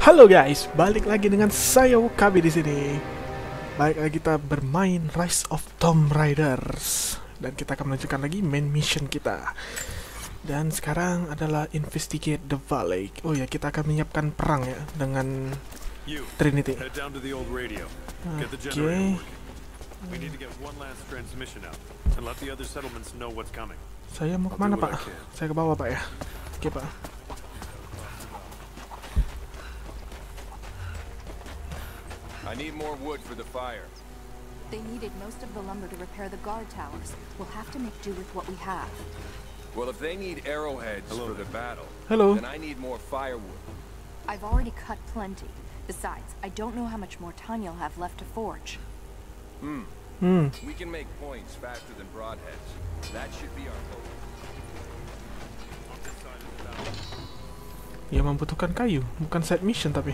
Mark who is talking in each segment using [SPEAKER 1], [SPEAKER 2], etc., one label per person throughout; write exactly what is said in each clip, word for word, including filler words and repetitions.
[SPEAKER 1] Halo guys, balik lagi dengan saya Wakabi di sini. Balik lagi kita bermain Rise of Tomb Raiders dan kita akan melanjutkan lagi main mission kita. Dan sekarang adalah investigate the valley. Oh ya, kita akan menyiapkan perang ya dengan Trinity. Oke. Okay. Saya mau kemana Pak? Saya ke bawah Pak ya. Oke Pak.
[SPEAKER 2] I need more wood for the fire.
[SPEAKER 3] They needed most of the lumber to repair the guard towers. We'll have to make do with what we have.
[SPEAKER 2] Well, if they need arrowheads Hello. for the battle,
[SPEAKER 1] Hello.
[SPEAKER 2] then I need more firewood.
[SPEAKER 3] I've already cut plenty. Besides, I don't know how much more time you'll have left to forge.
[SPEAKER 2] Hmm.
[SPEAKER 1] Hmm.
[SPEAKER 2] We can make points faster than broadheads. That should be our goal.
[SPEAKER 1] Ya membutuhkan kayu, bukan side mission tapi.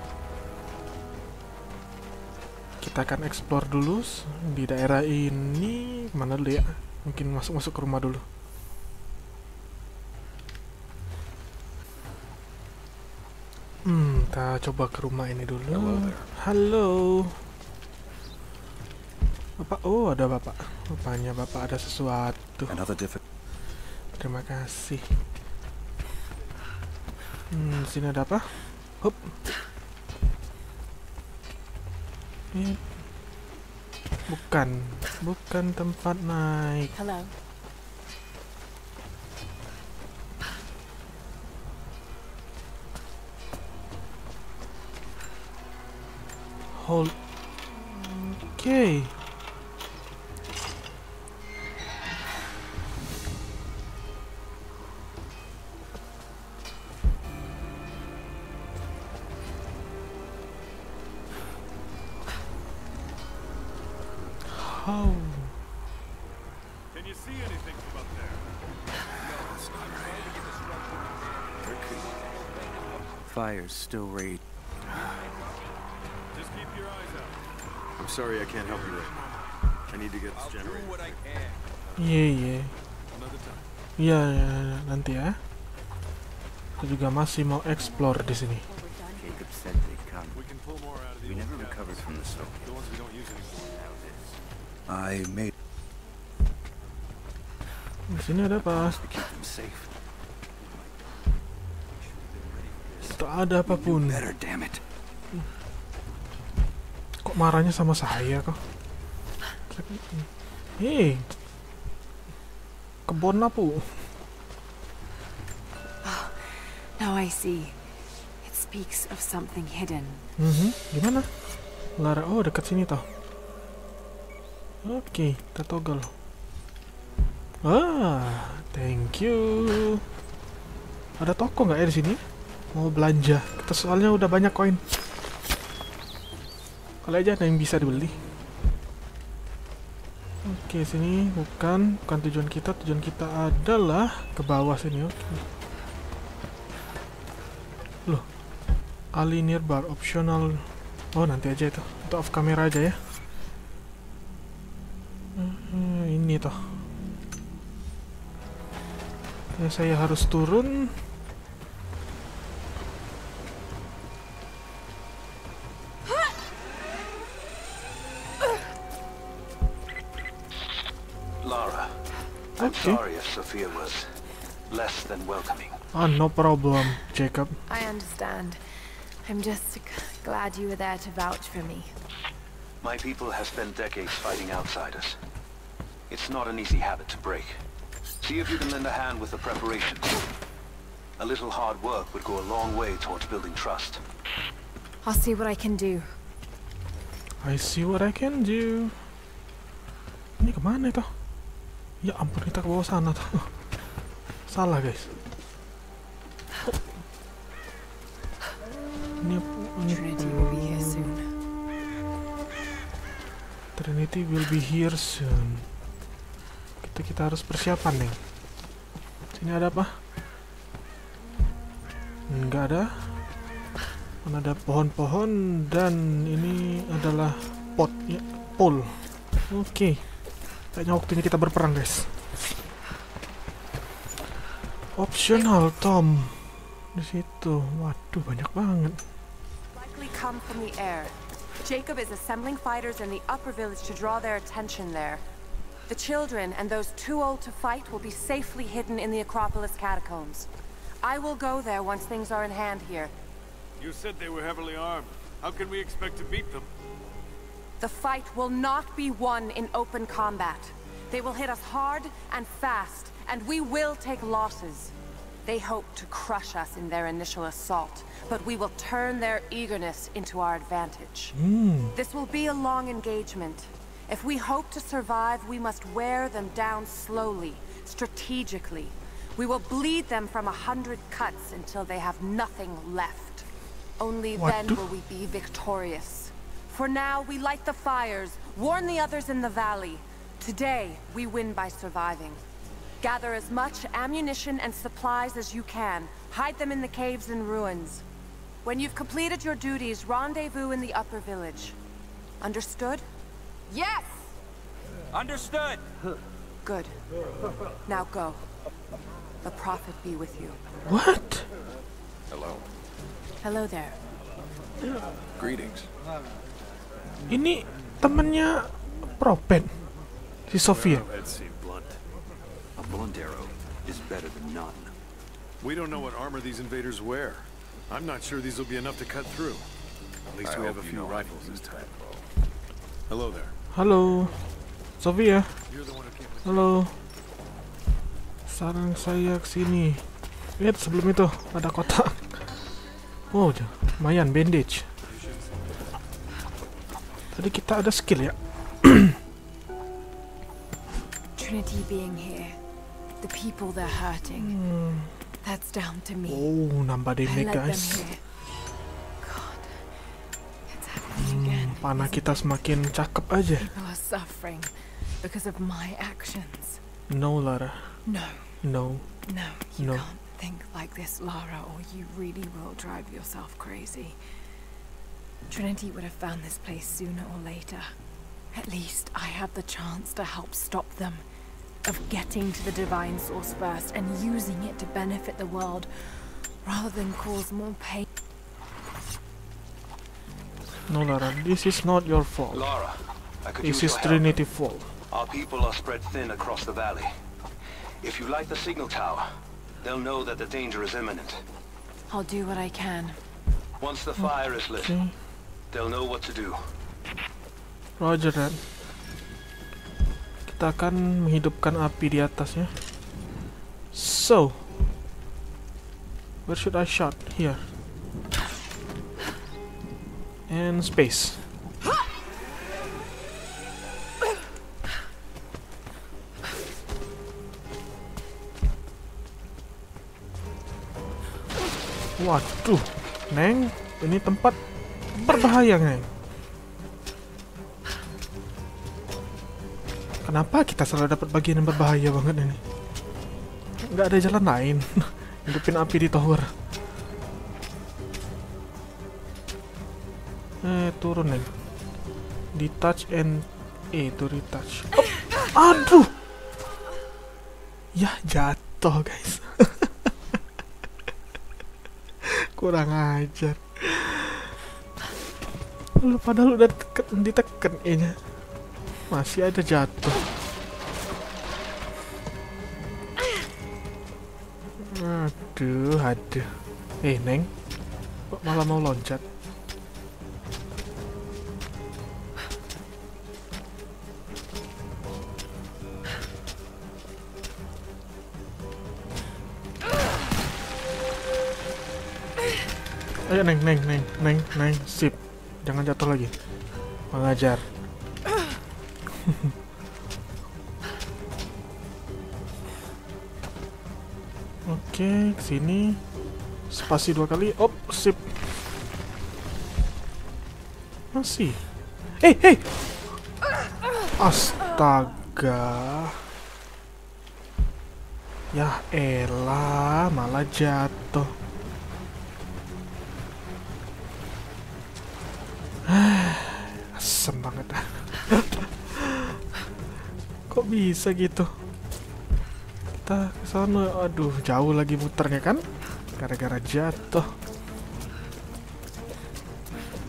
[SPEAKER 1] Kita akan explore dulu di daerah ini. Mana dulu ya? Mungkin masuk-masuk ke rumah dulu. Hmm, kita coba ke rumah ini dulu. Halo. Bapak, oh ada bapak. Rupanya bapak ada sesuatu. Terima kasih. Hmm, sini ada apa? Hup. Ini bukan, bukan tempat naik.
[SPEAKER 3] Hello.
[SPEAKER 1] Hold. Okay. How?
[SPEAKER 2] Can you see anything from up there? No, it's not right.
[SPEAKER 4] Fire's still raging.
[SPEAKER 2] Just keep your eyes out.
[SPEAKER 4] I'm sorry I can't help you right now. I need to get this
[SPEAKER 2] I'll do
[SPEAKER 4] generator.
[SPEAKER 2] what I can.
[SPEAKER 1] Iya, iya.
[SPEAKER 2] Another time.
[SPEAKER 1] Iya, ya, nanti ya. Kita juga masih mau explore di sini.
[SPEAKER 4] Jacob said they'd come.
[SPEAKER 2] We can pull more out of the
[SPEAKER 4] We
[SPEAKER 2] old
[SPEAKER 4] never
[SPEAKER 2] cabins.
[SPEAKER 4] recovered from the soak.
[SPEAKER 2] The ones we don't use anymore.
[SPEAKER 4] Now this. I made
[SPEAKER 1] Di sini ada apa?
[SPEAKER 4] to keep them safe.
[SPEAKER 1] Tak ada apapun.
[SPEAKER 4] Better, damn it.
[SPEAKER 1] Kok marahnya sama saya kok? Hei, kebon apa?
[SPEAKER 3] Oh, now I see. It speaks of something hidden.
[SPEAKER 1] Mhm, gimana? Lara, oh dekat sini toh. Oke, kita toggle. Ah, thank you. Ada toko nggak ya di sini? Mau belanja? Kita soalnya udah banyak koin. Kalau aja ada yang bisa dibeli. Oke, sini bukan, bukan tujuan kita. Tujuan kita adalah ke bawah sini. Oke. Loh, Ali nearby optional. Oh nanti aja itu. Itu off kamera aja ya. Hmm, ini toh. Ya, saya harus turun.
[SPEAKER 5] Lara, I'm
[SPEAKER 1] Okay.
[SPEAKER 5] sorry if Sophia was less than welcoming.
[SPEAKER 1] Ah, no problem, Jacob.
[SPEAKER 6] I understand. I'm just g- glad you were there to vouch for me.
[SPEAKER 5] My people have spent decades fighting outsiders. It's not an easy habit to break. See if you can lend a hand with the preparations. A little hard work would go a long way towards building trust.
[SPEAKER 6] I'll see what I can do.
[SPEAKER 1] I see what I can do. Ini kemana itu? Ya ampun, kita ke bawah sana tuh. Salah guys. Ini, ini
[SPEAKER 6] Trinity will be here soon.
[SPEAKER 1] Trinity will be here soon. Kita kita harus persiapan nih. Sini ada apa? Enggak ada. Mana ada pohon-pohon dan ini adalah pot ya, pole. Oke. Okay. Kayaknya waktunya kita berperang, guys. Optional Tom di situ. Waduh, banyak banget.
[SPEAKER 3] likely come from the air. Jacob is assembling fighters in the upper village to draw their attention there. The children and those too old to fight will be safely hidden in the Acropolis catacombs. I will go there once things are in hand here.
[SPEAKER 2] You said they were heavily armed. How can we expect to beat them?
[SPEAKER 3] The fight will not be won in open combat. They will hit us hard and fast, and we will take losses. They hope to crush us in their initial assault, but we will turn their eagerness into our advantage.
[SPEAKER 1] Hmm.
[SPEAKER 3] This will be a long engagement. If we hope to survive, we must wear them down slowly, strategically. We will bleed them from a hundred cuts until they have nothing left. Only
[SPEAKER 1] What
[SPEAKER 3] then
[SPEAKER 1] the-
[SPEAKER 3] will we be victorious. For now, we light the fires, warn the others in the valley. Today, we win by surviving. Gather as much ammunition and supplies as you can. Hide them in the caves and ruins. When you've completed your duties, rendezvous in the upper village. Understood? Yes!
[SPEAKER 4] Understood!
[SPEAKER 3] Good. Now go. The Prophet be with you.
[SPEAKER 1] What?
[SPEAKER 4] Hello.
[SPEAKER 3] Hello there.
[SPEAKER 4] Greetings.
[SPEAKER 1] Ini temennya Prophet, si Sofia.
[SPEAKER 2] Arrowheads seem blunt.
[SPEAKER 5] A blunt arrow is better than none.
[SPEAKER 2] We don't know what armor these invaders wear. I'm not sure these will be enough to cut through. At least
[SPEAKER 4] I
[SPEAKER 2] we have a
[SPEAKER 4] hope you
[SPEAKER 2] few
[SPEAKER 4] know
[SPEAKER 2] rifles
[SPEAKER 4] I
[SPEAKER 2] this
[SPEAKER 4] use
[SPEAKER 2] time.
[SPEAKER 4] that.
[SPEAKER 2] Hello there.
[SPEAKER 1] Halo, Sofia.
[SPEAKER 2] You're the one who came with
[SPEAKER 1] Halo. Saran saya kesini. Lihat sebelum itu ada kotak. Wow, lumayan bandage. Tadi kita ada skill ya.
[SPEAKER 6] Trinity being here, the people they're hurting, that's down to me.
[SPEAKER 1] Oh, nambah
[SPEAKER 6] I
[SPEAKER 1] damage
[SPEAKER 6] led them
[SPEAKER 1] guys.
[SPEAKER 6] here. God, it's happening again.
[SPEAKER 1] Panah
[SPEAKER 6] isn't
[SPEAKER 1] kita
[SPEAKER 6] it?
[SPEAKER 1] semakin cakep aja.
[SPEAKER 6] People are suffering because of my actions.
[SPEAKER 1] No, Lara.
[SPEAKER 6] No,
[SPEAKER 1] No.
[SPEAKER 6] no, you
[SPEAKER 1] No.
[SPEAKER 6] can't think like this, Lara, or you really will drive yourself crazy. Trinity would have found this place sooner or later. At least I have the chance to help stop them. Of getting to the divine source first and using it to benefit the world, rather than cause more pain.
[SPEAKER 1] No, Lara. This is not your fault.
[SPEAKER 5] Lara, I could
[SPEAKER 1] This is
[SPEAKER 5] use your help.
[SPEAKER 1] Trinity fault.
[SPEAKER 5] Our people are spread thin across the valley. If you light the signal tower, they'll know that the danger is imminent.
[SPEAKER 6] I'll do what I can.
[SPEAKER 5] Once the fire is lit,
[SPEAKER 1] Okay.
[SPEAKER 5] they'll know what to do.
[SPEAKER 1] Roger that. Kita akan menghidupkan api di atasnya. So, where should I shot? Here. And space. Waduh, Neng, ini tempat berbahaya, Neng. Kenapa kita selalu dapat bagian yang berbahaya banget ini? Nggak ada jalan lain. Hidupin api di tower. Eh, turun, Neng. Detach and E to retouch. Oh, aduh. Ya, jatuh, guys. Kurang ajar. Lu padahal udah teken, diteken E-nya. Masih ada jatuh. Aduh, aduh. Eh, Neng. Kok malah mau loncat? Ayo, Neng, Neng, Neng, Neng, Neng, sip. Jangan jatuh lagi. Mengajar. Oke, kesini. Spasi dua kali. Op, sip. Masih. Eh, hey. Astaga. Ya elah, malah jatuh. Asem banget. Kok bisa gitu? Kita ke sana. Aduh, jauh lagi muternya kan? Gara-gara jatuh.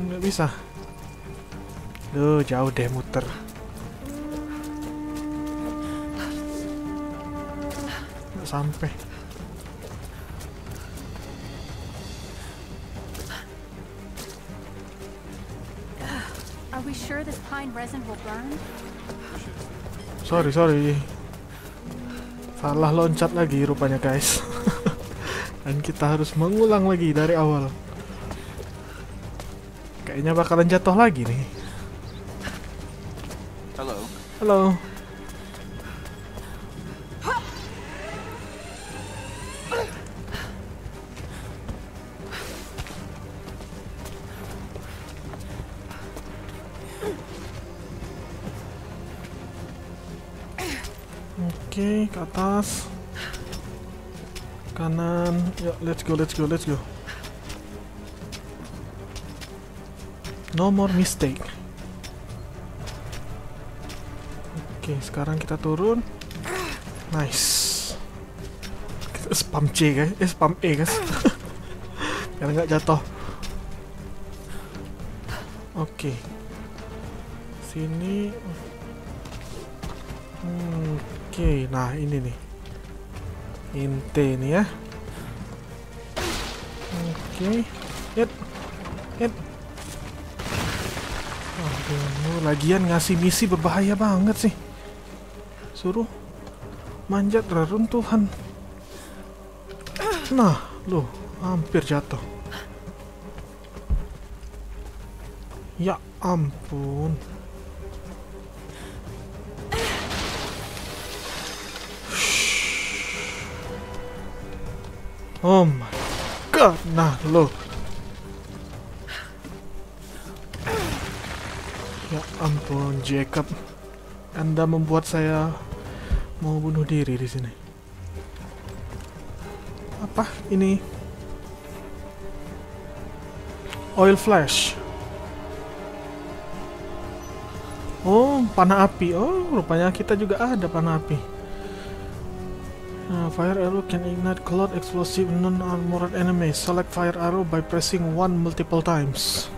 [SPEAKER 1] nggak bisa. Duh, jauh deh muter. Nggak sampai.
[SPEAKER 7] Are we sure this pine resin will burn?
[SPEAKER 1] Sorry, sorry. Salah loncat lagi rupanya, guys. Dan kita harus mengulang lagi dari awal. Kayaknya bakalan jatuh lagi nih.
[SPEAKER 4] Hello.
[SPEAKER 1] Halo. Oke, ke atas. Kanan. Ya, let's go, let's go, let's go. No more mistake. Oke, sekarang kita turun. Nice. Kita spam C, guys. Eh, spam E, guys. Biar nggak jatuh. Oke. Sini. Hmm, Oke, nah ini nih. Inte nih ya. Oke. Hit. Hit. Aduh, lagian ngasih misi berbahaya banget sih. Suruh manjat reruntuhan. Nah, loh, hampir jatuh. Ya ampun. Oh my god, nah lo. Ya ampun, Jacob. Anda membuat saya mau bunuh diri di sini. Apa ini? Oil flash. Oh, panah api. Oh, rupanya kita juga ada panah api. Uh, fire arrow can ignite cloud explosive non-armored enemies. Select fire arrow by pressing one multiple times.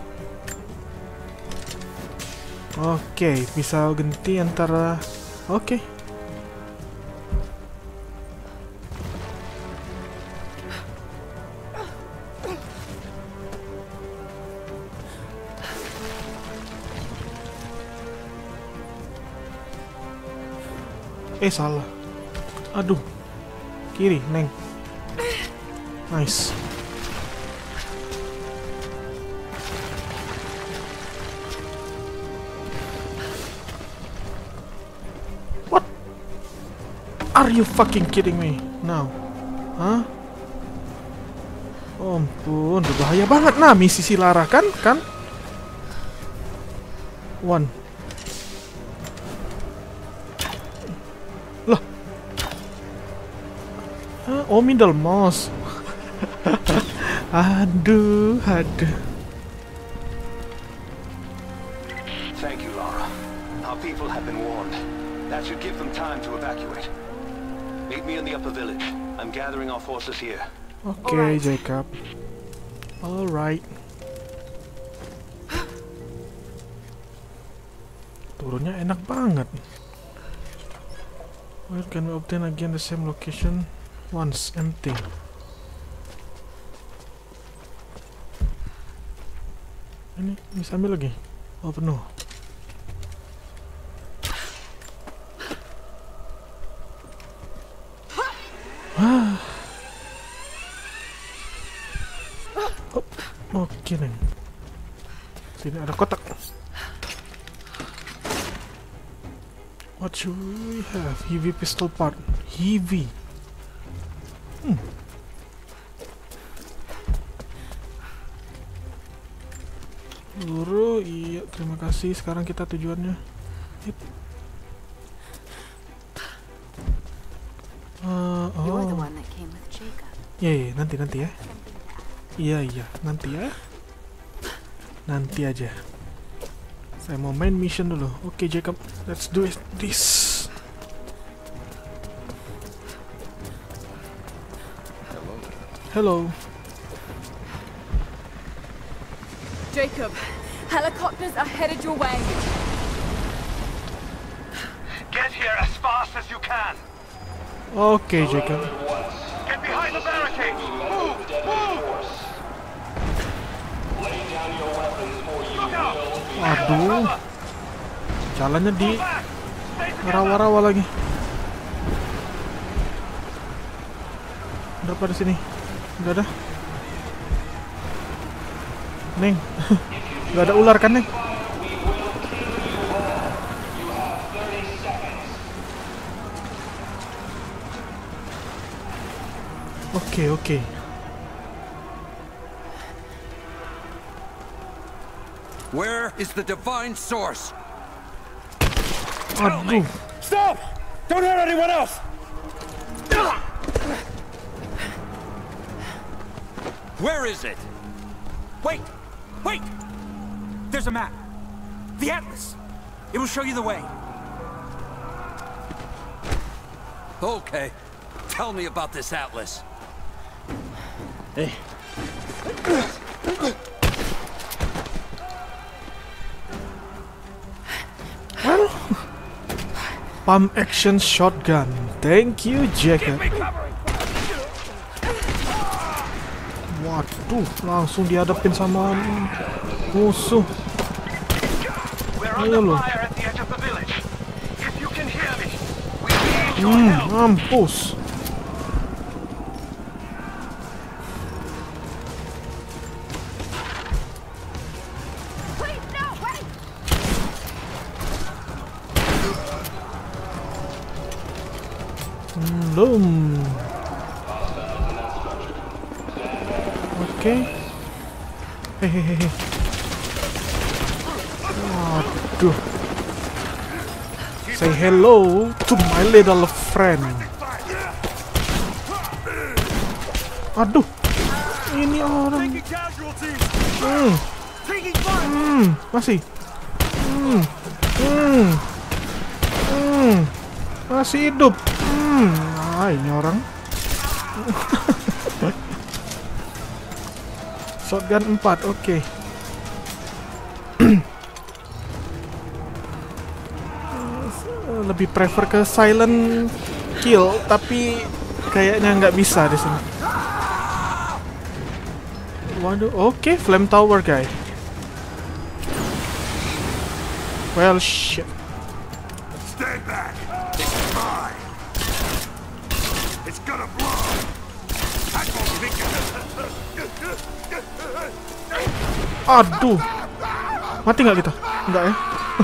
[SPEAKER 1] Oke, okay, bisa ganti antara. Oke. Okay. Eh, salah. Aduh. Kiri, Neng. Nice. What? Are you fucking kidding me? Now. Hah? Oh, ampun, berbahaya banget. Nah, misi si Lara kan? Kan? One. Lah. Oh, middle mouse. Aduh, aduh.
[SPEAKER 5] Thank you, Lara. Our people have been warned. That should give them time to evacuate. Meet me in the upper village. I'm gathering our forces here.
[SPEAKER 1] Oke, okay, Jacob. Alright. Turunnya enak banget. Where can we obtain again the same location? Once empty. Ini bisa ambil lagi. Oh, penuh. Ah. Oh, oke nih. Sini ada kotak. What should we have? Heavy pistol part. Heavy. Hmm. Guru, iya, terima kasih. Sekarang kita tujuannya. Hip. Uh, oh. Iya, iya, nanti nanti ya. Iya, iya, nanti ya. Nanti aja. Saya mau main mission dulu. Oke, okay, Jacob, let's do it. This.
[SPEAKER 6] Hello. Jacob, Helicopters are headed your way.
[SPEAKER 5] Get here as fast as you can.
[SPEAKER 1] Oke, Jacob.
[SPEAKER 5] Get behind the barricade. Move, move.
[SPEAKER 1] Aduh, jalannya di rawa-rawa lagi. Udah pada sini, nggak ada. Neng, nggak ada ular kan, Neng? Oke, oke.
[SPEAKER 4] Where is the divine source?
[SPEAKER 1] Aduh,
[SPEAKER 2] Stop! Don't hurt anyone else!
[SPEAKER 4] Where is it?
[SPEAKER 8] Wait! Wait! There's a map. The Atlas. It will show you the way.
[SPEAKER 4] Okay. Tell me about this atlas.
[SPEAKER 1] eh. Well, pump action shotgun. Thank you, Jacob. Waduh, langsung dihadapin sama musuh. Ayo lo. Hmm, mampus.
[SPEAKER 7] Wait, no, wait!
[SPEAKER 1] Belum. Oke. Hehehe. Waduh. Say hello to my little friend. Aduh. Ini orang. Hmm. Hmm. Masih. Hmm. Hmm. Hmm. Masih hidup. Hmm. Ah, ini orang. Shotgun empat, oke. Okay. Lebih prefer ke silent kill, tapi kayaknya nggak bisa di sini. Waduh, oke, okay, flame tower guy. Well, shit.
[SPEAKER 2] Stand back. It's mine. It's gonna blow. I don't think
[SPEAKER 1] Aduh, mati nggak kita? Nggak ya?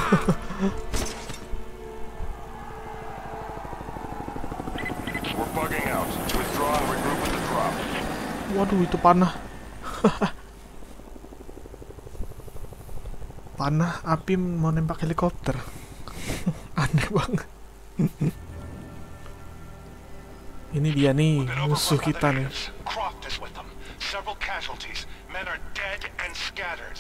[SPEAKER 2] we're bugging out. Withdraw and regroup with the drop.
[SPEAKER 1] Waduh, itu panah. Panah api mau nembak helikopter. Aneh banget. Ini dia nih musuh kita nih.
[SPEAKER 2] Croft is with them. Several casualties. Men are dead and scattered.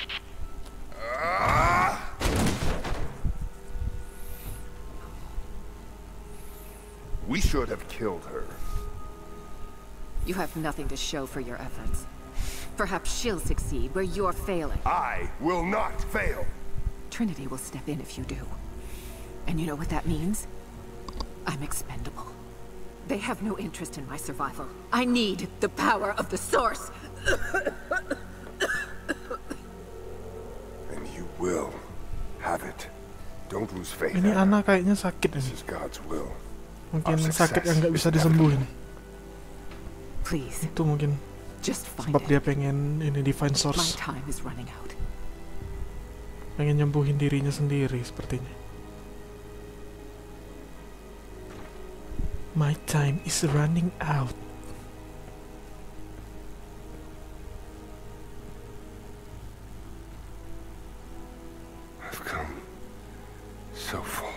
[SPEAKER 2] We should have killed her.
[SPEAKER 9] You have nothing to show for your efforts. Perhaps she'll succeed where you're failing.
[SPEAKER 2] I will not fail.
[SPEAKER 9] Trinity will step in if you do. And you know what that means? I'm expendable. They have no interest in my survival. I need the power of the source.
[SPEAKER 2] And you will have it. Don't lose faith.
[SPEAKER 1] Ini anak kayaknya sakit
[SPEAKER 2] This
[SPEAKER 1] ini.
[SPEAKER 2] is God's will.
[SPEAKER 1] Mungkin sakit yang nggak bisa disembuhin.
[SPEAKER 9] Please,
[SPEAKER 1] Itu mungkin
[SPEAKER 9] just find
[SPEAKER 1] sebab
[SPEAKER 9] it.
[SPEAKER 1] dia pengen ini divine
[SPEAKER 9] My
[SPEAKER 1] source,
[SPEAKER 9] time is running out.
[SPEAKER 1] pengen nyembuhin dirinya sendiri sepertinya. My time is running out.
[SPEAKER 2] I've come so far.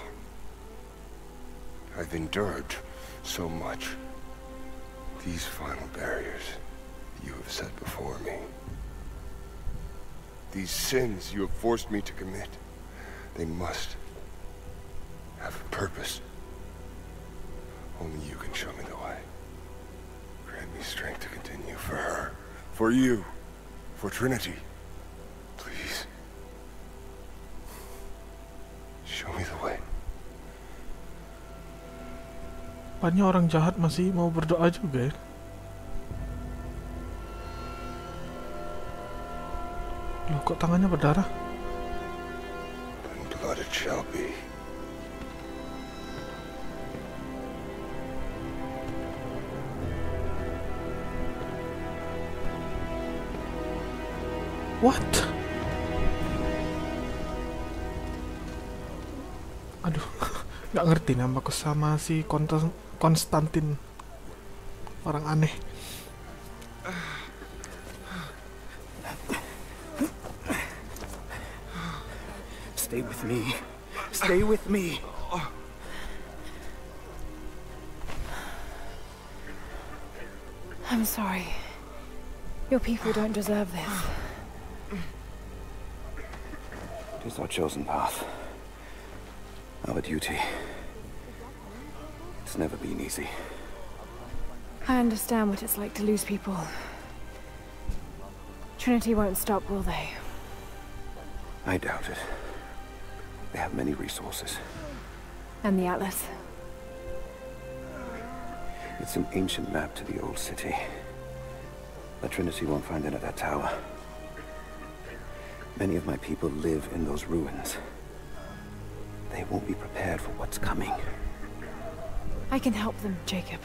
[SPEAKER 2] I've endured so much. These final barriers you have set before me. These sins you have forced me to commit, they must have a purpose. Only you can show me the way. Grant me strength to continue for her, for you, for Trinity. Please.
[SPEAKER 1] Banyak orang jahat masih mau berdoa juga ya. Loh, kok tangannya berdarah?
[SPEAKER 2] And blood it shall be.
[SPEAKER 1] What? Aduh, nggak ngerti namaku sama si Konta- Konstantin. Orang aneh.
[SPEAKER 8] Stay with me. Stay with me.
[SPEAKER 6] I'm sorry. Your people don't deserve this.
[SPEAKER 5] It is our chosen path. Our duty. It's never been easy.
[SPEAKER 6] I understand what it's like to lose people. Trinity won't stop, will they?
[SPEAKER 5] I doubt it. They have many resources.
[SPEAKER 6] And the Atlas?
[SPEAKER 5] It's an ancient map to the old city. But Trinity won't find it at that tower. Many of my people live in those ruins. They won't be prepared for what's coming.
[SPEAKER 6] I can help them, Jacob.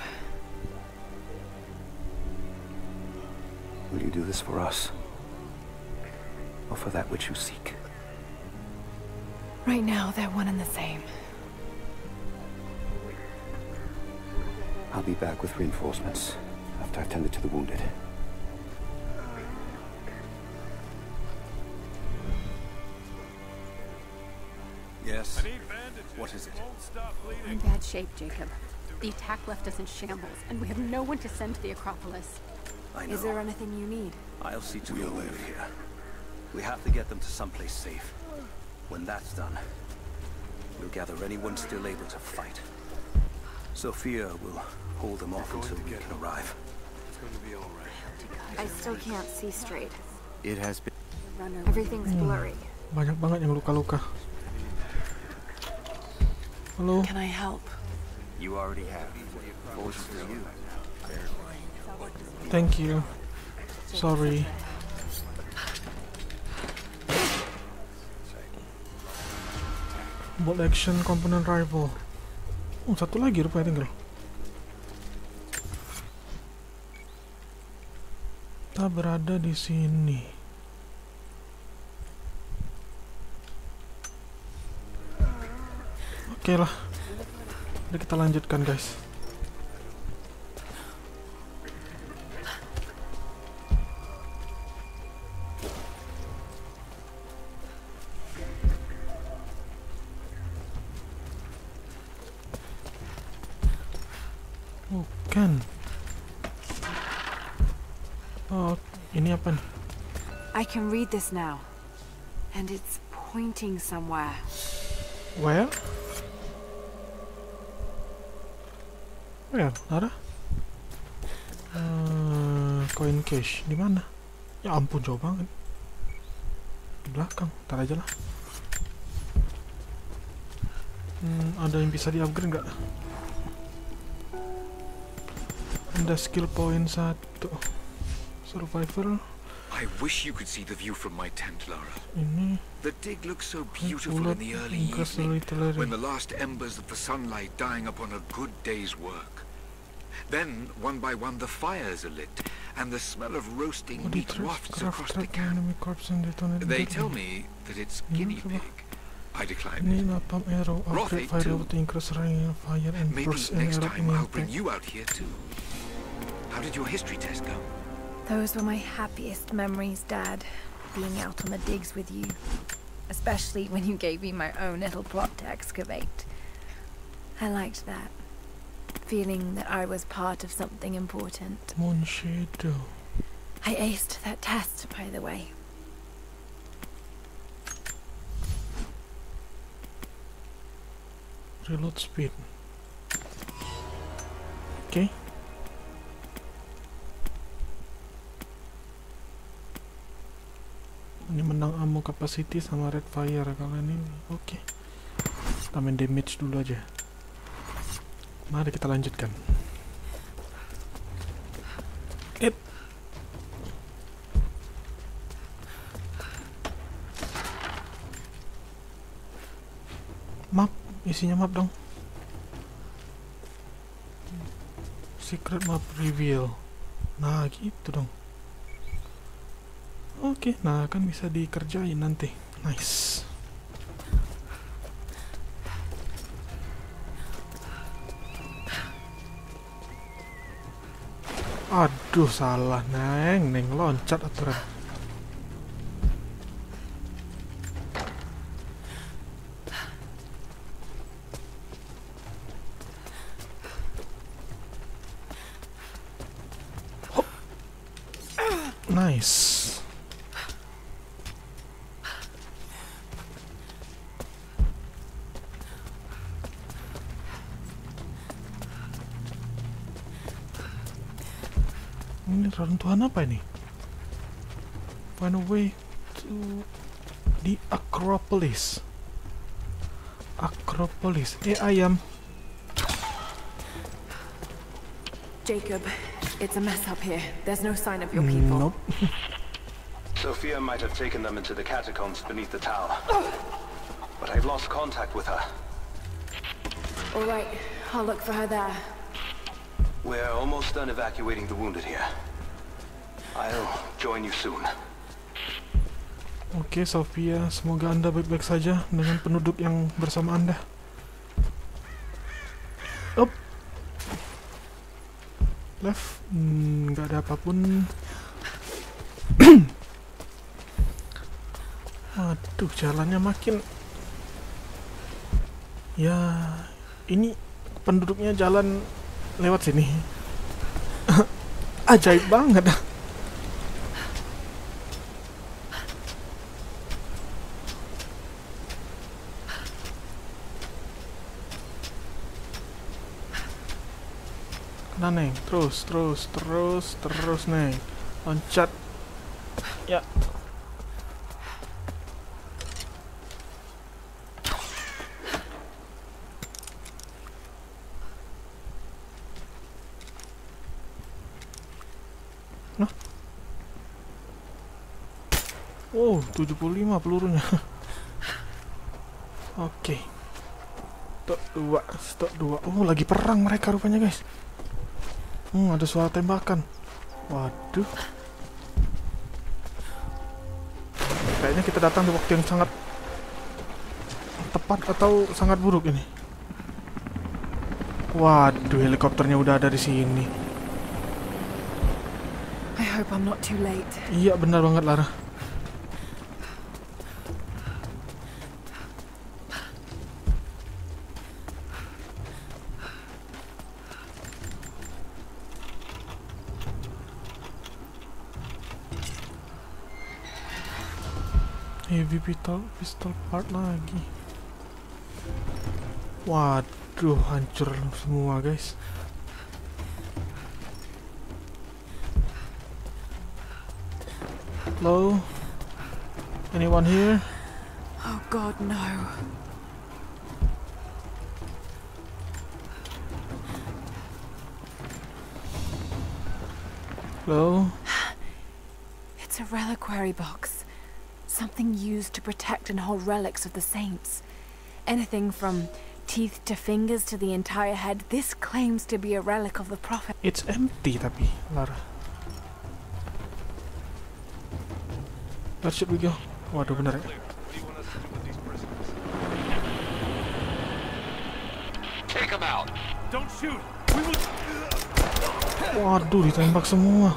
[SPEAKER 5] Will you do this for us? Or for that which you seek?
[SPEAKER 6] Right now, they're one and the same.
[SPEAKER 5] I'll be back with reinforcements after I've tended to the wounded.
[SPEAKER 4] Yes? What is it?
[SPEAKER 7] In bad shape, Jacob. The attack left us in shambles, and we have no one to send to the Acropolis.
[SPEAKER 4] I know.
[SPEAKER 6] Is there anything you need?
[SPEAKER 4] I'll see to we'll live here. We have to get them to someplace safe. When that's done, we'll gather anyone still able to fight. Sophia will hold them off until we can arrive.
[SPEAKER 2] It's going to be all right.
[SPEAKER 10] I still can't see straight.
[SPEAKER 4] It has been.
[SPEAKER 10] Everything's blurry.
[SPEAKER 1] Banyak banget yang luka-luka. Halo.
[SPEAKER 6] Can I help?
[SPEAKER 4] You already have. Force for you.
[SPEAKER 1] Thank you. Sorry. Bolt action component rifle. Oh, satu lagi rupanya tinggal. Kita berada di sini. Oke lah. Udah kita lanjutkan, guys. Bukan. Oh, ini apa nih?
[SPEAKER 6] I can read this now. And it's pointing somewhere.
[SPEAKER 1] Where? Where, Lara? Uh, coin cache di mana? Ya ampun, jauh banget. Di belakang, ntar aja lah. Hmm, ada yang bisa di-upgrade nggak? Ada skill point satu. Survival.
[SPEAKER 11] I wish you could see the view from my tent, Lara.
[SPEAKER 1] Ini.
[SPEAKER 11] The dig looks so beautiful in the early evening, when the last embers of the sunlight dying upon a good day's work. Then, one by one, the fires are lit, and the smell of roasting meat wafts across the camp. They tell me that it's guinea pig. I decline it. Rothy, too. Maybe next time I'll bring you out here, too. How did your history test go?
[SPEAKER 6] Those were my happiest memories, Dad. Being out on the digs with you. Especially when you gave me my own little plot to excavate. I liked that. Feeling that I was part of something important.
[SPEAKER 1] Monshadow.
[SPEAKER 6] I aced that test, by the way.
[SPEAKER 1] Reload speed. Okay. Ini menang ammo capacity sama red fire kalau ini. Oke. Okay. Tambahin damage dulu aja. Mari kita lanjutkan. It. Map, isinya map dong. Secret map reveal. Nah, gitu dong. Oke, nah kan bisa dikerjain nanti. Nice. Aduh, salah, Neng. Neng loncat aturan. Hop. Nice. Ini reruntuhan apa ini? Find a way to the Acropolis. Acropolis. Eh, ayam.
[SPEAKER 6] Jacob, it's a mess up here. There's no sign of your people.
[SPEAKER 1] Nope.
[SPEAKER 5] Sophia might have taken them into the catacombs beneath the tower. But I've lost contact with her.
[SPEAKER 6] All right, I'll look for her there.
[SPEAKER 5] We're almost done evacuating the wounded here. I'll join you soon.
[SPEAKER 1] Oke, Sophia, semoga Anda baik-baik saja dengan penduduk yang bersama Anda. Up. Left. Hmm, nggak ada apapun. Aduh, jalannya makin... Ya, ini penduduknya jalan lewat sini. Ajaib banget. Kena, Neng. Terus, terus, terus, terus, Neng. Loncat. Ya. Nah. Oh, tujuh puluh lima pelurunya. Oke. Stok dua, stok dua. Oh, lagi perang mereka rupanya, guys. Hmm, ada suara tembakan. Waduh. Kayaknya kita datang di waktu yang sangat tepat atau sangat buruk ini. Waduh, helikopternya udah ada di sini.
[SPEAKER 6] I hope I'm not too late.
[SPEAKER 1] Iya, benar banget, Lara. Heavy pistol, pistol part lagi. Waduh, hancur semua, guys. Hello? Anyone here?
[SPEAKER 6] Oh God, no.
[SPEAKER 1] Hello?
[SPEAKER 6] It's a reliquary box. Something used to protect and hold relics of the saints. Anything from teeth to fingers to the entire head. This claims to be a relic of the prophet.
[SPEAKER 1] It's empty tapi, Lara. Where should we go? Waduh, bener ya.
[SPEAKER 5] Take him out.
[SPEAKER 8] Don't shoot. We will...
[SPEAKER 1] Waduh, ditembak semua.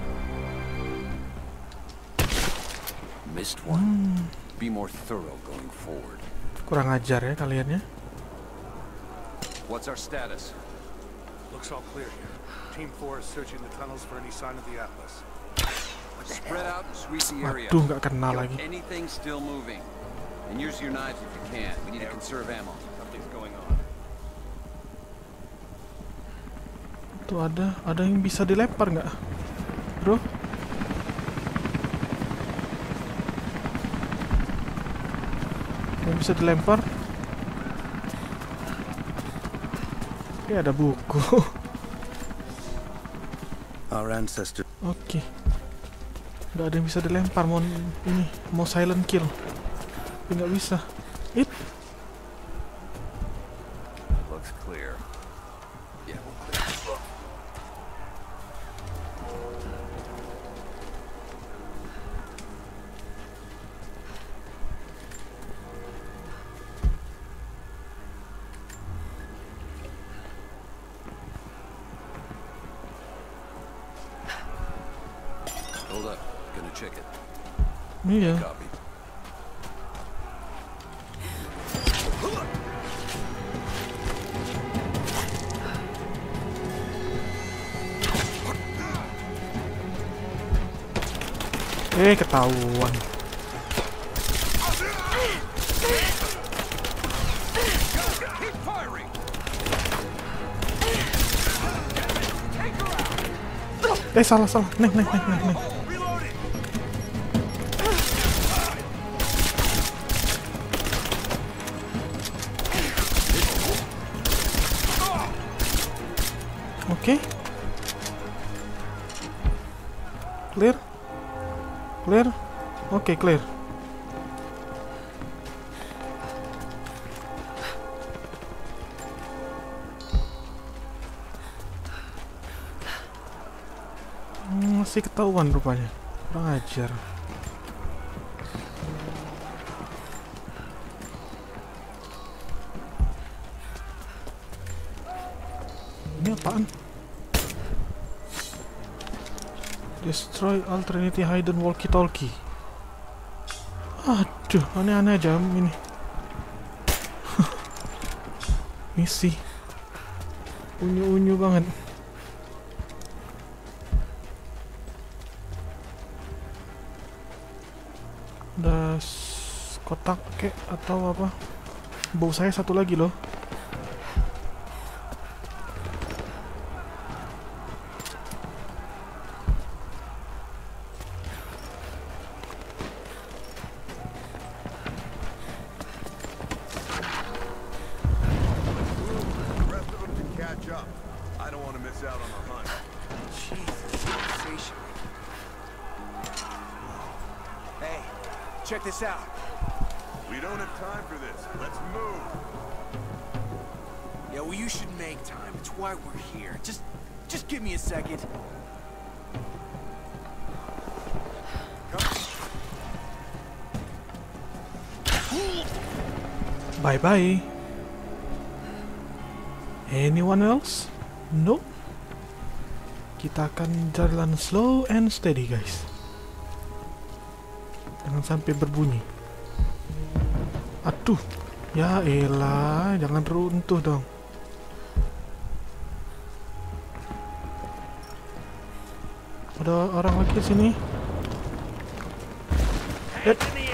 [SPEAKER 4] Missed one. Be more thorough going forward.
[SPEAKER 1] Kurang ajar ya kalian ya.
[SPEAKER 4] What's our status?
[SPEAKER 12] Looks all clear here. Team four is searching the tunnels for any sign of the Atlas.
[SPEAKER 4] Spread out and sweep the area.
[SPEAKER 1] Waduh, nggak kenal lagi.
[SPEAKER 4] Anything still moving. And use your knives if you can. We need to conserve ammo. Something's going on.
[SPEAKER 1] Tuh ada, ada yang bisa dilempar nggak, bro? Yang bisa dilempar? Ya ada buku.
[SPEAKER 4] Our ancestor.
[SPEAKER 1] Oke. Okay. Nggak ada yang bisa dilempar. Mau ini, mau silent kill. Tapi nggak bisa. It.
[SPEAKER 5] Looks clear. Yeah, we'll clear. Hold up, gonna check it.
[SPEAKER 1] Iya.
[SPEAKER 5] Copy.
[SPEAKER 1] Eh, ketahuan. Eh, salah, salah. Neng, neng, neng, neng, neng. Oke. Okay. Clear. Clear. Oke, okay, clear. Hmm, masih ketahuan rupanya. Kurang ajar. Ini apaan? Destroy all Trinity hidden walkie-talkie. Aduh, aneh-aneh aja ini. Misi. Unyu-unyu banget. Ada kotak kek atau apa? Bau saya satu lagi loh.
[SPEAKER 8] Check this out.
[SPEAKER 2] We don't have time for this. Let's move.
[SPEAKER 8] Yeah, well, you should make time. It's why we're here. Just, just give me a second.
[SPEAKER 1] Bye-bye. Anyone else? No. Kita akan jalan slow and steady, guys. Jangan sampai berbunyi. Aduh, ya elah, jangan runtuh dong. Ada orang lagi di sini. Eh.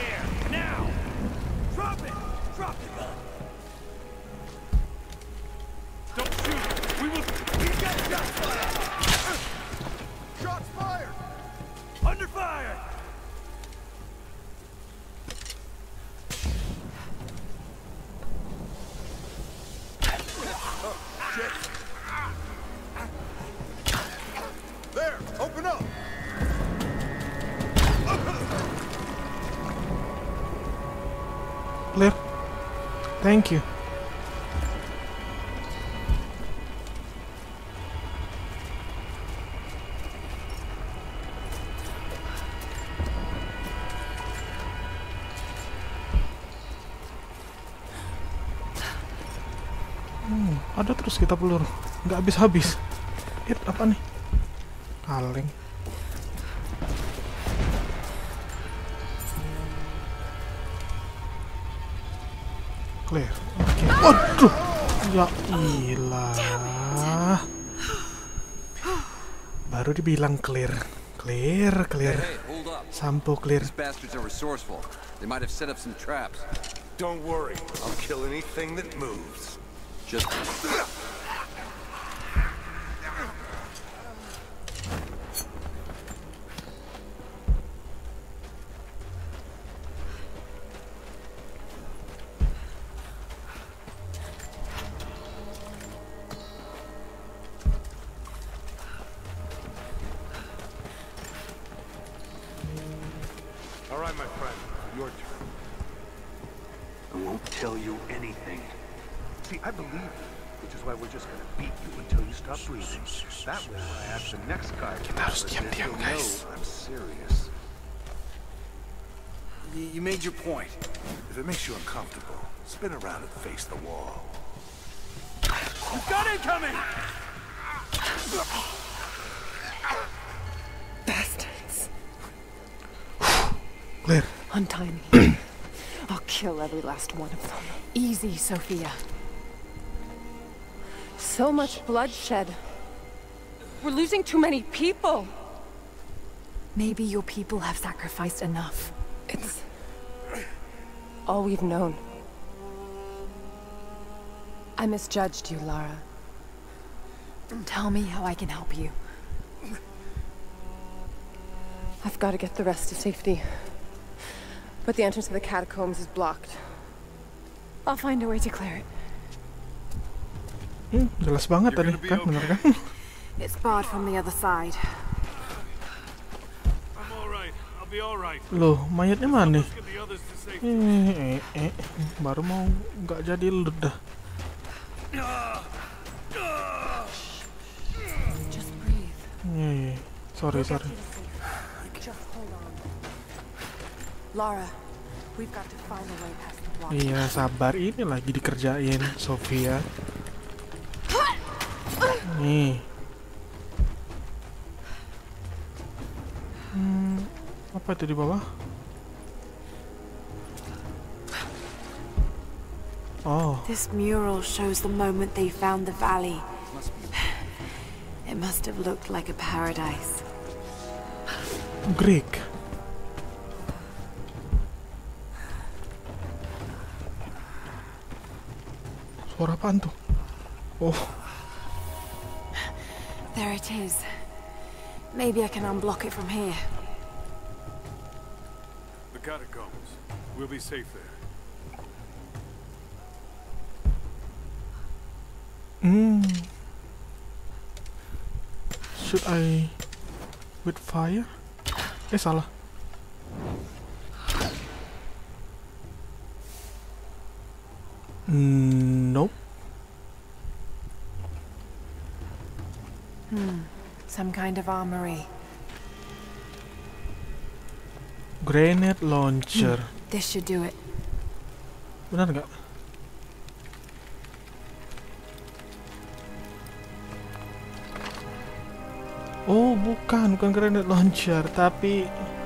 [SPEAKER 2] There, open up.
[SPEAKER 1] Clear. Thank you. Hmm, ada terus kita peluru, nggak habis-habis. It apa nih? Kaleng. Clear. Oke. Okay. Aduh. Ya ilah. Baru dibilang clear. Clear, clear.
[SPEAKER 5] Hey, hey, hold up.
[SPEAKER 1] Sampo clear.
[SPEAKER 5] These bastards are resourceful. They might have set up some traps.
[SPEAKER 2] Don't worry. I'll kill anything that moves.
[SPEAKER 5] Just
[SPEAKER 12] anything. See, I believe you, which is why we're just gonna beat you until you stop breathing. That way, when I ask the next guy,
[SPEAKER 1] Kita harus diam-diam, guys.
[SPEAKER 12] I'm serious.
[SPEAKER 13] Y you made your point.
[SPEAKER 12] If it makes you uncomfortable, spin around and face the wall.
[SPEAKER 8] We've got incoming!
[SPEAKER 6] Bastards.
[SPEAKER 1] Clear.
[SPEAKER 6] Untie me. I'll kill every last one of them. Easy, Sophia.
[SPEAKER 3] So much bloodshed. We're losing too many people.
[SPEAKER 6] Maybe your people have sacrificed enough.
[SPEAKER 3] It's all we've known. I misjudged you, Lara.
[SPEAKER 6] Tell me how I can help you.
[SPEAKER 3] I've got to get the rest to safety. But the entrance to the catacombs is blocked.
[SPEAKER 6] I'll find a way to clear it.
[SPEAKER 1] Hmm, jelas banget tadi, kan? Bener kan?
[SPEAKER 10] It's barred from the other side.
[SPEAKER 12] I'm all right. I'll be all right.
[SPEAKER 1] Loh, mayatnya mana? Eh, eh, eh, baru mau nggak jadi lut dah.
[SPEAKER 3] Just breathe.
[SPEAKER 1] Eh, sorry, sorry.
[SPEAKER 3] Just hold on. Lara, we've got to find a way past the block.
[SPEAKER 1] Iya, sabar, ini lagi dikerjain Sophia. Nih. Hmm, apa itu di bawah? Oh.
[SPEAKER 10] This mural shows the moment they found the valley. It must have looked like a paradise.
[SPEAKER 1] Greek. Suara apaan tuh? Oh.
[SPEAKER 10] There it is. Maybe I can unblock it from here.
[SPEAKER 12] The catacombs. We'll be safe there.
[SPEAKER 1] Hmm. Should I with fire? Eh, salah. Nope.
[SPEAKER 10] Hmm. Some kind of armory.
[SPEAKER 1] Grenade launcher.
[SPEAKER 10] Hmm. This should do it.
[SPEAKER 1] Benar nggak? Oh, bukan, bukan grenade launcher, tapi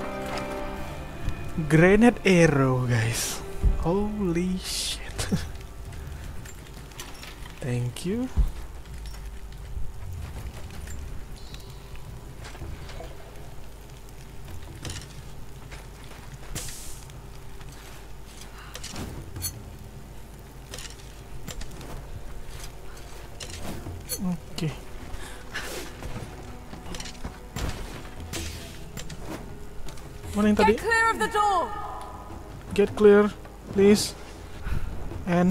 [SPEAKER 1] grenade arrow, guys. Holy shit. Thank you. Oke. Okay. Mana yang tadi?
[SPEAKER 3] Get clear of the door.
[SPEAKER 1] Get clear, please. And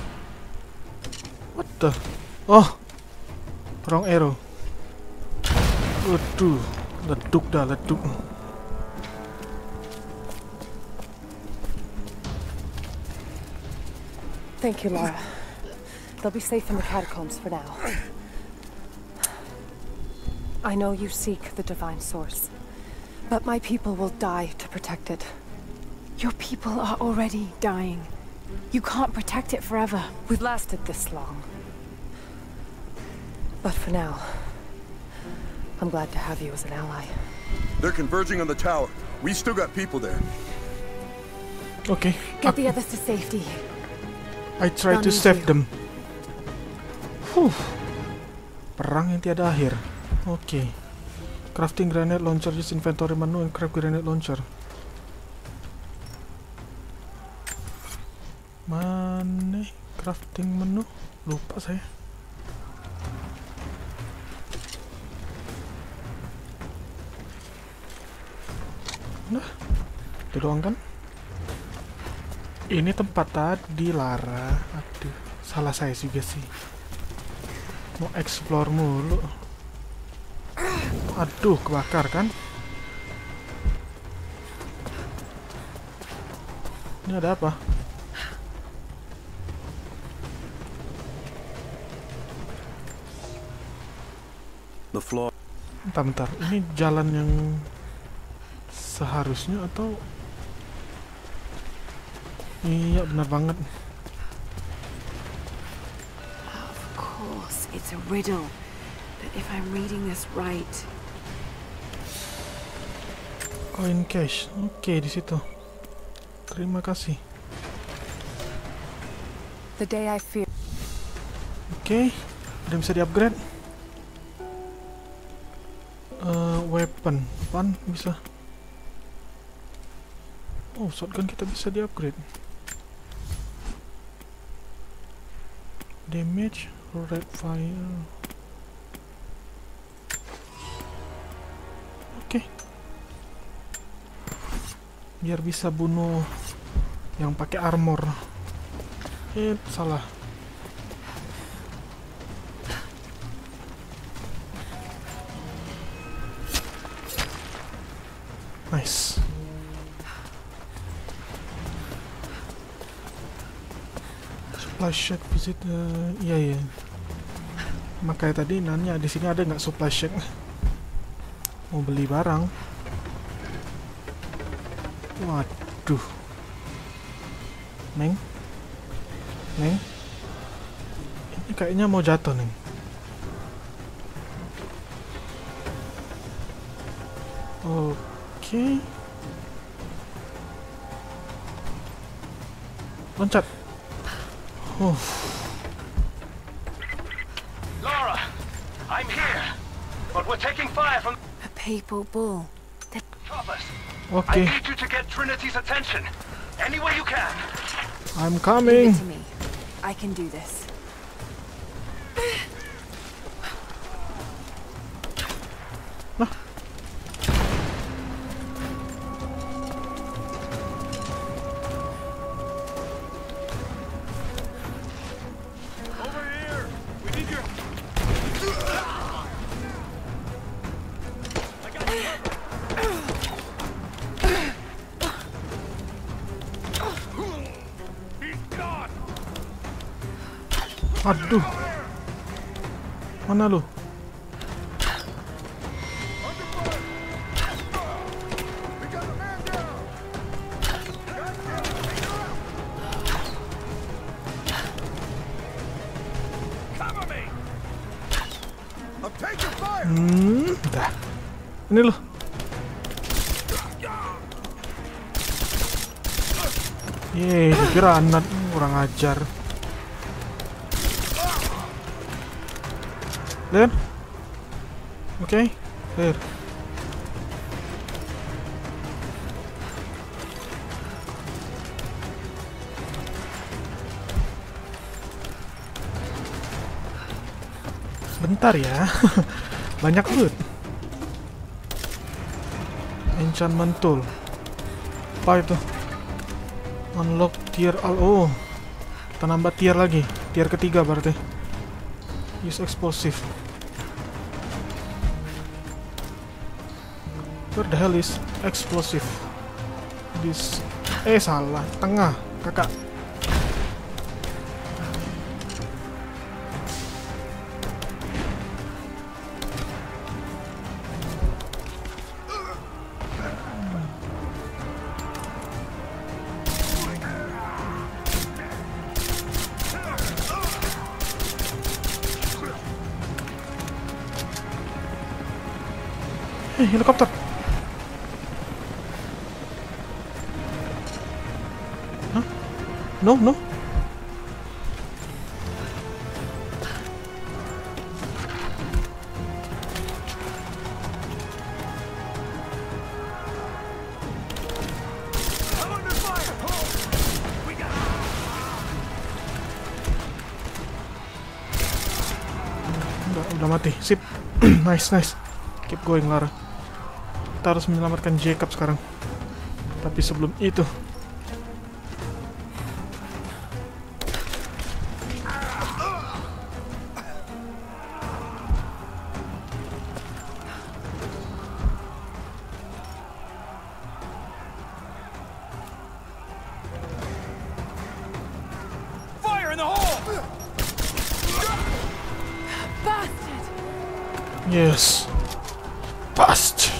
[SPEAKER 1] what the? Oh, wrong arrow. Waduh, leduk dah, leduk.
[SPEAKER 3] Thank you, Lara. They'll be safe in the catacombs for now. I know you seek the divine source, but my people will die to protect it.
[SPEAKER 10] Your people are already dying. You can't protect it forever.
[SPEAKER 3] We've lasted this long. But for now, I'm glad to have you as an ally.
[SPEAKER 2] They're converging on the tower. We still got people there.
[SPEAKER 1] Okay.
[SPEAKER 10] Get the others to safety.
[SPEAKER 1] I try to save them. Huh. Perang yang tiada akhir. Oke. Okay. Crafting grenade launcher, use inventory menu and craft grenade launcher. Mana crafting menu? Lupa saya. Nah, itu doang kan? Ini tempat tadi, Lara. Aduh, salah saya juga sih. Mau explore mulu. Aduh, kebakar kan? Ini ada apa?
[SPEAKER 4] The floor.
[SPEAKER 1] Bentar, bentar. Ini jalan yang seharusnya atau? Iya, benar banget.
[SPEAKER 10] Of course, it's a riddle. But if I'm reading this right.
[SPEAKER 1] Coin cash. Oke, di situ. Terima kasih.
[SPEAKER 3] The day I fear.
[SPEAKER 1] Oke, udah bisa di-upgrade. Uh, weapon, pan bisa. Oh, shotgun kita bisa di-upgrade. Damage, red fire. Oke. Biar bisa bunuh yang pakai armor. Eh, salah. Nice. Supply shack visit. Uh, iya ya. Makanya tadi nanya di sini ada nggak supply shack? Mau beli barang. Waduh. Neng. Neng. Ini kayaknya mau jatuh, Neng. Oke. Okay. Loncat. Oh.
[SPEAKER 8] Lara, I'm here, but we're taking fire from
[SPEAKER 10] a papal bull. The
[SPEAKER 8] choppers.
[SPEAKER 1] Okay.
[SPEAKER 8] I need you to get Trinity's attention, any way you can.
[SPEAKER 1] I'm coming.
[SPEAKER 10] Leave it to me. I can do this.
[SPEAKER 1] Aduh. Mana lu? Hmm, dah. Ini lu. Yeay, dikira anak kurang ajar. Clear? Oke, okay. Clear. Bentar ya. Banyak loot. Enchantment tool. Apa itu? Unlock tier all. Oh, kita nambah tier lagi. Tier ketiga berarti. Use explosive. Where the hell is explosive? This. Eh, salah. Tengah, kakak. Eh, helikopter. Hah? No, no. Udah, udah mati. Sip. Nice, nice. Keep going, Lara. Kita harus menyelamatkan Jacob sekarang. Tapi sebelum itu,
[SPEAKER 8] fire in the hole.
[SPEAKER 10] Bastard!
[SPEAKER 1] Yes. Past.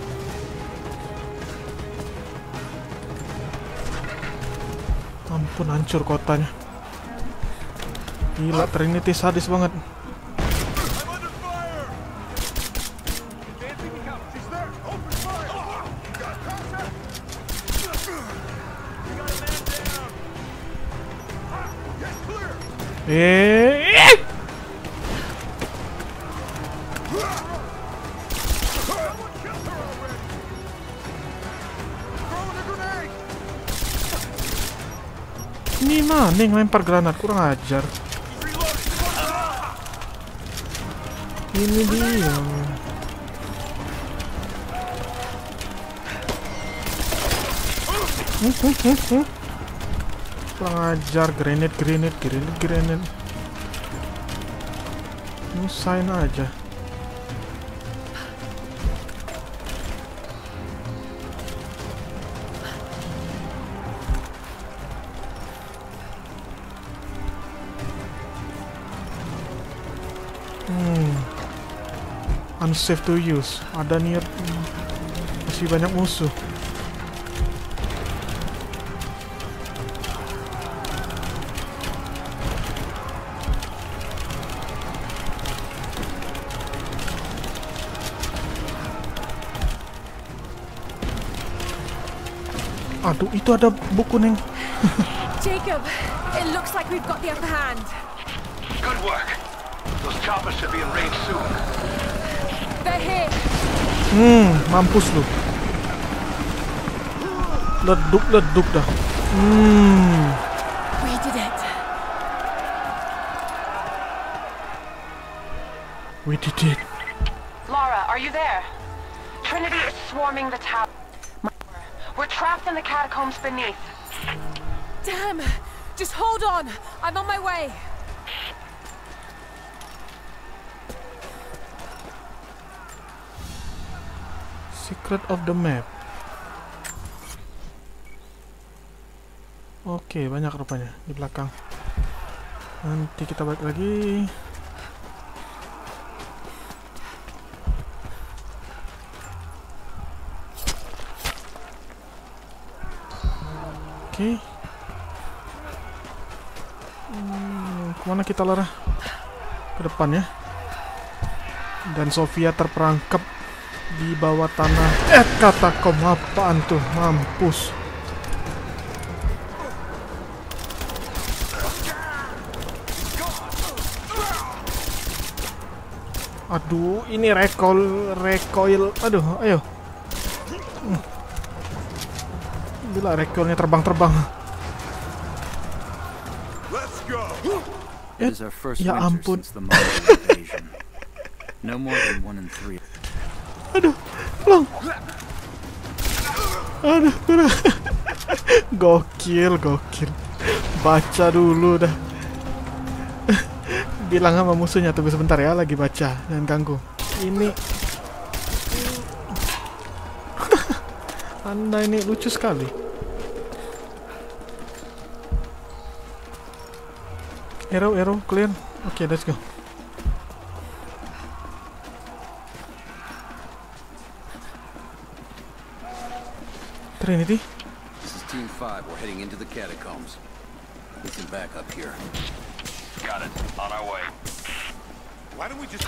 [SPEAKER 1] Ampun, hancur kotanya. Gila, Trinity sadis banget. Eh. Ini mana yang lempar granat, kurang ajar. Ini dia. Hmm, hmm, hmm, hmm. Kurang ajar, grenade, grenade, grenade, grenade. Nyusahin aja. Hmm. Unsafe to use. Ada niat. Masih banyak musuh. Aduh, itu ada buku, Neng.
[SPEAKER 3] Jacob, it looks like we've got the upper hand.
[SPEAKER 5] Good work. Those choppers should be in range soon.
[SPEAKER 3] They're here.
[SPEAKER 1] Hmm, mampus lu. Leduk-leduk dah. Hmm.
[SPEAKER 3] We did it.
[SPEAKER 1] We did it.
[SPEAKER 3] Lara, are you there? Trinity is swarming the tower. We're trapped in the catacombs beneath. Damn! Just hold on. I'm on my way.
[SPEAKER 1] Secret of the map. Oke, banyak rupanya di belakang. Nanti kita balik lagi. Oke. Hmm, kemana kita, Lara? Ke depan ya. Dan Sofia terperangkap di bawah tanah. Eh, katakom apaan tuh? Mampus. Aduh, ini recoil, recoil. Aduh, ayo. Hmm. Gila, recoilnya terbang-terbang. Eh, ya ampun. Aduh, tolong. Aduh, kurang. Gokil, gokil. Baca dulu dah. Bilang sama musuhnya, tunggu sebentar ya, lagi baca, jangan ganggu. Ini Anda ini lucu sekali. Arrow, arrow, clear. Oke, okay, let's go. Trinity?
[SPEAKER 4] This is Team five. We're heading into the catacombs. We can back up here.
[SPEAKER 5] Got it. On our way.
[SPEAKER 12] Why don't we just...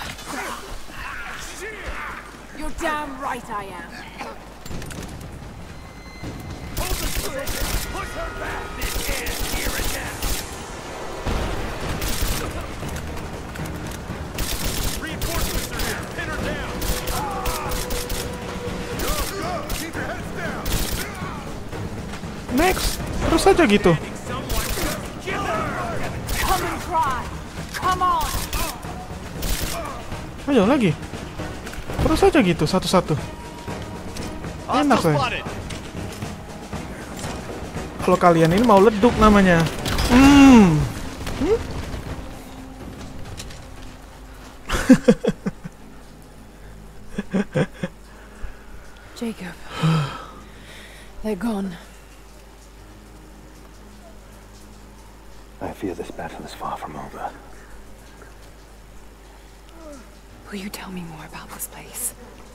[SPEAKER 3] You're damn right I am.
[SPEAKER 12] Hold the position! Push her back! This is here and now! Reinforcements are here! Pin her down! Go, go! Keep your heads down!
[SPEAKER 1] Next! Terus aja gitu.
[SPEAKER 3] Come and try. Come on.
[SPEAKER 1] Ayo lagi. Terus aja gitu, satu-satu. Enak ya. Kalau kalian ini mau leduk namanya. Hmm. Hmm?
[SPEAKER 6] Jacob. They're gone.
[SPEAKER 4] I fear this battle is far from over.
[SPEAKER 6] Will you tell me more about this place?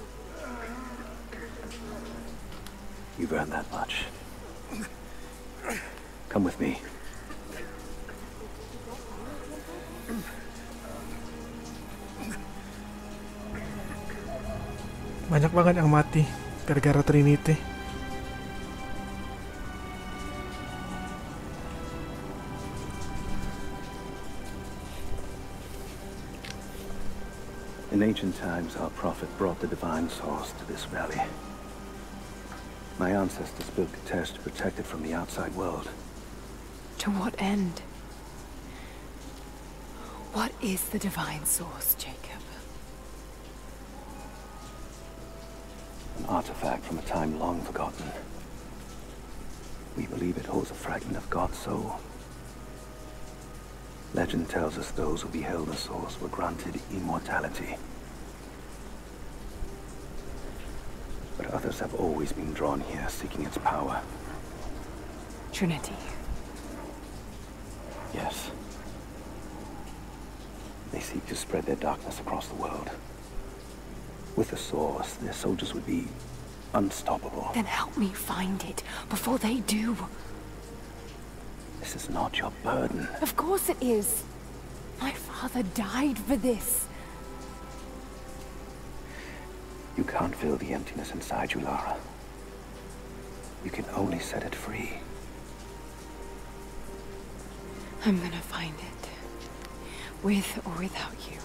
[SPEAKER 4] You've earned that much. Come with me.
[SPEAKER 1] Banyak banget yang mati gara-gara Trinity.
[SPEAKER 4] In ancient times, our prophet brought the divine source to this valley. My ancestors built Katesh to protect it from the outside world.
[SPEAKER 6] To what end? What is the divine source, Jacob?
[SPEAKER 4] An artifact from a time long forgotten. We believe it holds a fragment of God's soul. Legend tells us those who beheld the source were granted immortality. But others have always been drawn here, seeking its power.
[SPEAKER 6] Trinity.
[SPEAKER 4] Yes. They seek to spread their darkness across the world. With the source, their soldiers would be unstoppable.
[SPEAKER 6] Then help me find it before they do.
[SPEAKER 4] This is not your burden.
[SPEAKER 6] Of course it is. My father died for this.
[SPEAKER 4] You can't fill the emptiness inside you, Lara. You can only set it free.
[SPEAKER 6] I'm gonna find it. With or without you.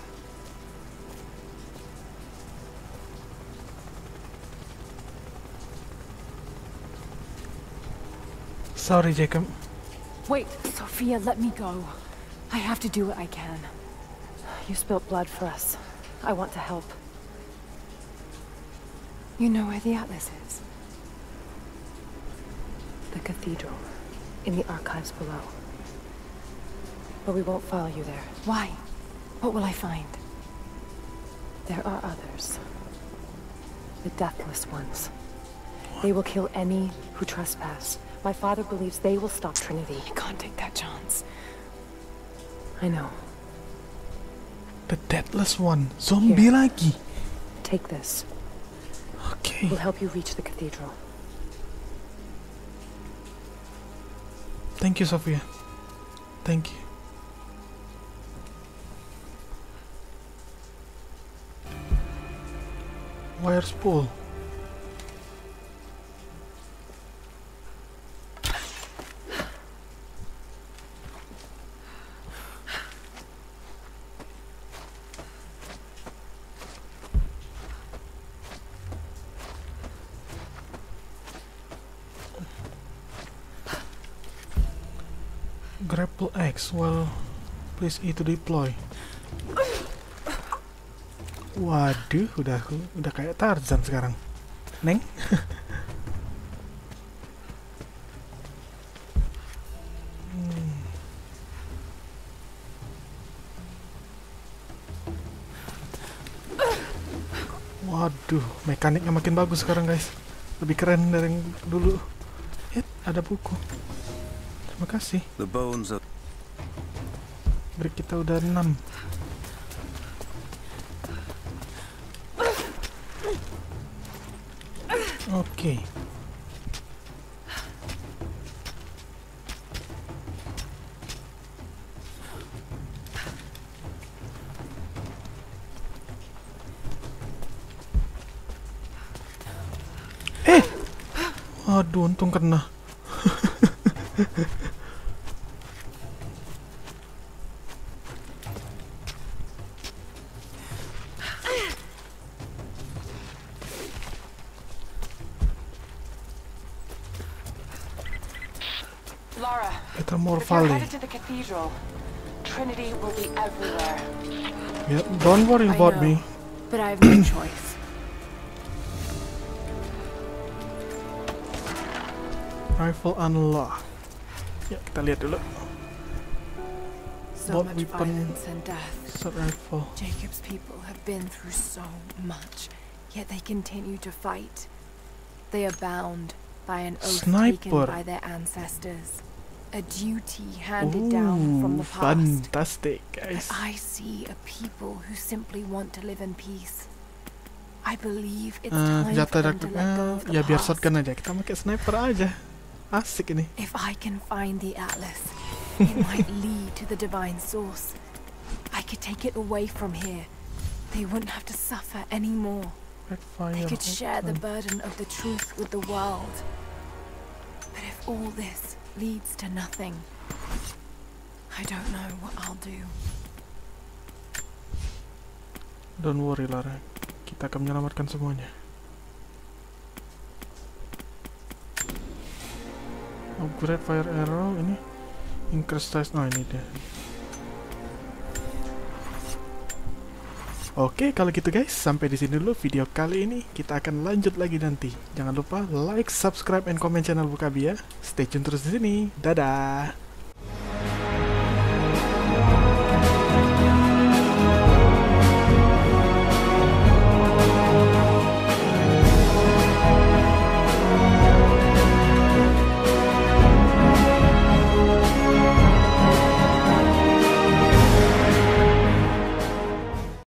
[SPEAKER 1] Sorry, Jacob.
[SPEAKER 6] Wait, Sophia, let me go. I have to do what I can. You spilt blood for us. I want to help. You know where the Atlas is? The cathedral. In the archives below. But we won't follow you there. Why? What will I find? There are others. The Deathless Ones. They will kill any who trespass. My father believes they will stop Trinity. I can't take that chance. I know.
[SPEAKER 1] The Deathless One. Zombie
[SPEAKER 6] Here.
[SPEAKER 1] lagi.
[SPEAKER 6] Take this.
[SPEAKER 1] Okay.
[SPEAKER 6] We'll help you reach the cathedral.
[SPEAKER 1] Thank you, Sophia. Thank you. Wires pull. Grapple X, well, please E to deploy. Waduh, udah udah kayak Tarzan sekarang, Neng. hmm. Waduh, mekaniknya makin bagus sekarang, guys. Lebih keren dari yang dulu. Eh, ada buku. Terima kasih.
[SPEAKER 4] The bones of...
[SPEAKER 1] Break kita udah enam. Oke. Okay. Eh, aduh, untung kena.
[SPEAKER 3] Lara,
[SPEAKER 1] Kita more
[SPEAKER 3] if you're
[SPEAKER 1] valley.
[SPEAKER 3] headed to the cathedral, Trinity will be everywhere.
[SPEAKER 1] Yeah, don't worry
[SPEAKER 6] I
[SPEAKER 1] about
[SPEAKER 6] know,
[SPEAKER 1] me.
[SPEAKER 6] But I have no choice.
[SPEAKER 1] Rifle unlock. Ya, kita lihat dulu.
[SPEAKER 6] So
[SPEAKER 1] What
[SPEAKER 6] much
[SPEAKER 1] weapon?
[SPEAKER 6] violence and death.
[SPEAKER 1] Assault rifle.
[SPEAKER 6] Jacob's people have been through so much, yet they continue to fight. They are bound by an oath taken
[SPEAKER 1] Sniper.
[SPEAKER 6] by their ancestors. A duty handed down from the past.
[SPEAKER 1] Fantastic, guys.
[SPEAKER 6] But I see a people who simply want to live in peace. I believe it's
[SPEAKER 1] Uh,
[SPEAKER 6] time
[SPEAKER 1] jatuh
[SPEAKER 6] for them to let go of the
[SPEAKER 1] ya biar
[SPEAKER 6] past.
[SPEAKER 1] shotgun aja. Kita pakai sniper aja. Asik ini.
[SPEAKER 6] If I can find the Atlas, it might lead to the divine source. I could take it away from here. They wouldn't have to suffer anymore. They could share the burden of the truth with the world. But if all this leads to nothing, I don't know what I'll do.
[SPEAKER 1] Don't worry, Lara. Kita akan menyelamatkan semuanya. Upgrade fire arrow ini. Increase size. Oh, ini dia. Oke, kalau gitu guys, sampai di sini dulu video kali ini. Kita akan lanjut lagi nanti. Jangan lupa like, subscribe, and comment channel Bukabi ya. Stay tune terus di sini. Dadah.